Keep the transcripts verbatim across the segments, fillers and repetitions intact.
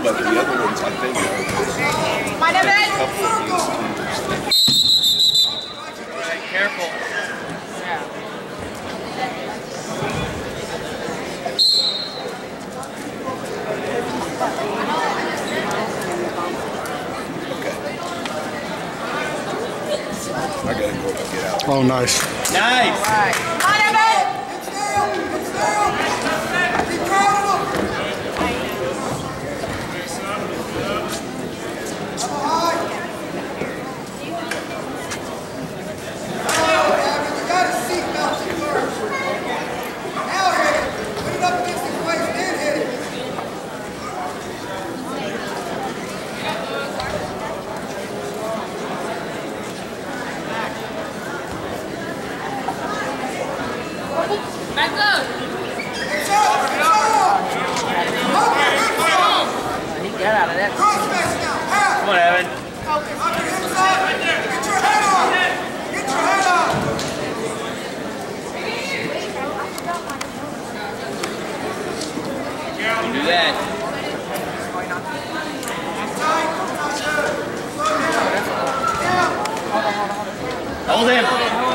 but the other ones I think are My name is. Alright, careful. Yeah. I gotta go get out. Oh, nice. Nice. Right. My name is. Back up! He got out of that. Come on, Evan. Get your head on! Get your head on! You do that. Hold him.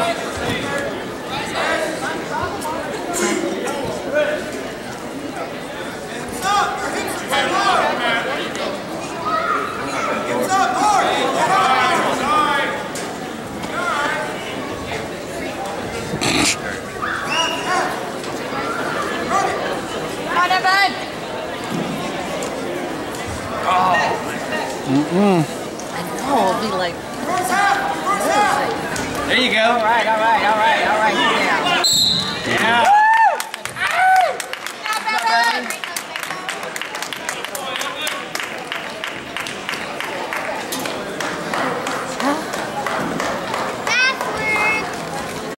Mm-mm. I know, it'll be like. There you go. All right, all right, all right.